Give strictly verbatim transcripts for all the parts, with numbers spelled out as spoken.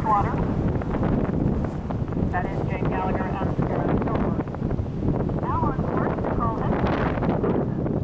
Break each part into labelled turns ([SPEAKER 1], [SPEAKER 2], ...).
[SPEAKER 1] water. That is Jane Gallagher and Sarah Silver. Now on course, Nicole Hetzel.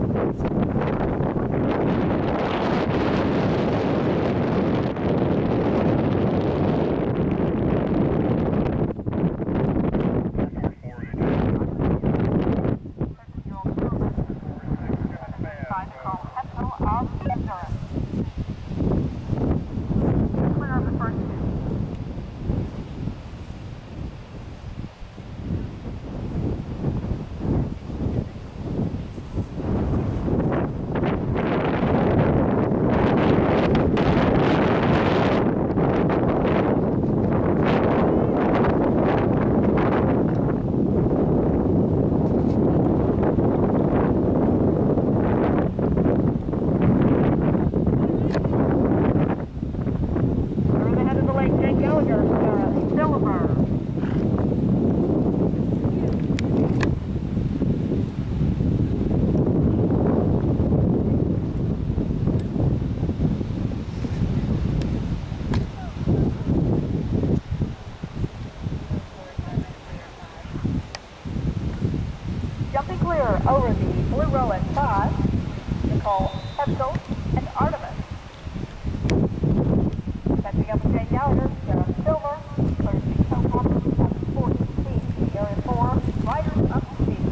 [SPEAKER 1] Jumping clear over the blue row at five, Nicole Hetzel and Artemis. Catching up with Jane Gallagher, Sarah Silver, clears the tow company at fourteen, area four, riders up to speed.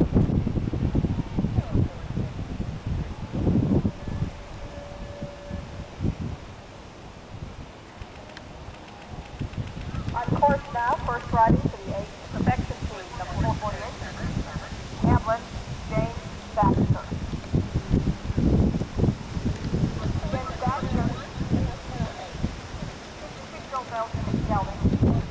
[SPEAKER 1] On course now, first riding to the eighth perfection team, number four forty-eight. Hamlin, James Baxter. James Baxter. Signal belt yelling.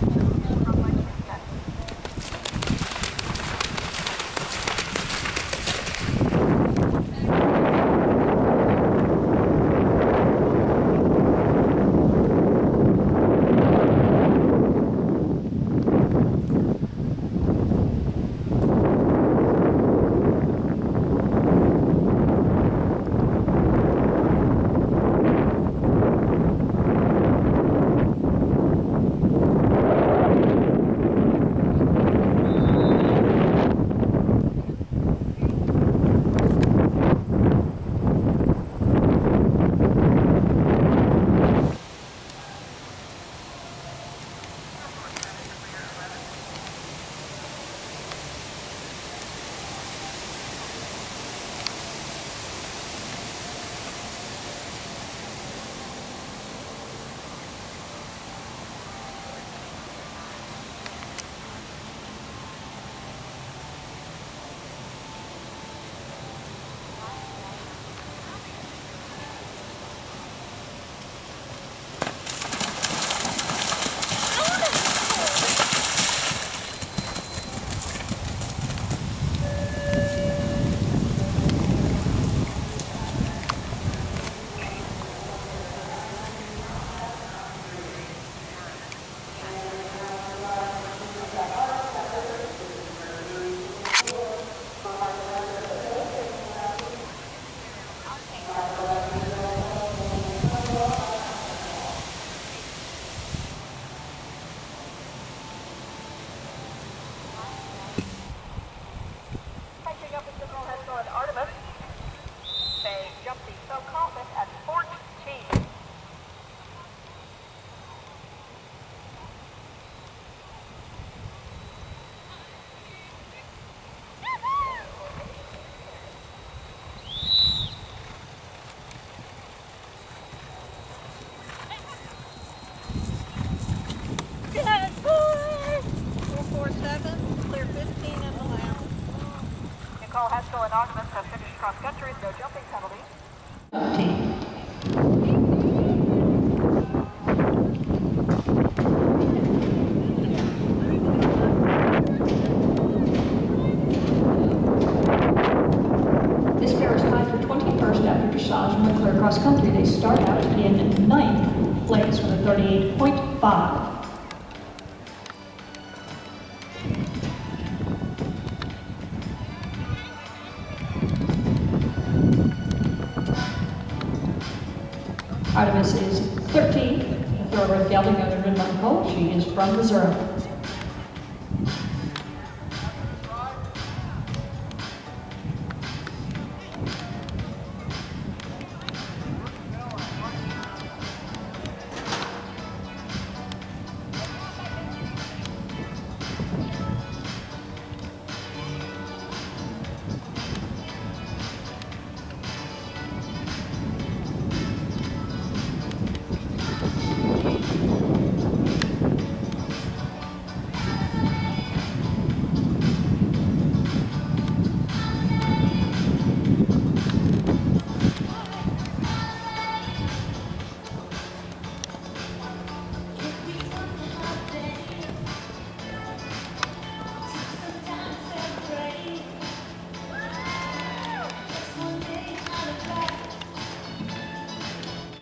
[SPEAKER 1] Nicole Hetzel and Artemis have finished cross country, no jumping penalties.
[SPEAKER 2] This pair is tied for twenty-first after dressage and clear cross country. They start out in ninth place with a thirty-eight point five. Artemis is thirteenth, for gelding owner Nicole. She is from Missouri.